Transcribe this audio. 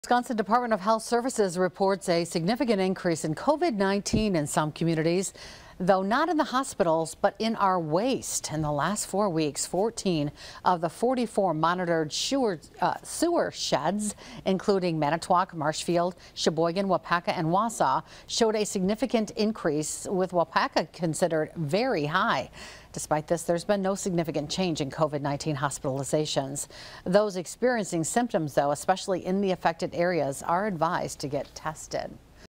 Wisconsin Department of Health Services reports a significant increase in COVID-19 in some communities, though not in the hospitals, but in our waste. In the last 4 weeks, 14 of the 44 monitored sewer sheds, including Manitowoc, Marshfield, Sheboygan, Wapaka, and Wausau, showed a significant increase, with Wapaka considered very high. Despite this, there's been no significant change in COVID-19 hospitalizations. Those experiencing symptoms, though, especially in the affected areas, are advised to get tested.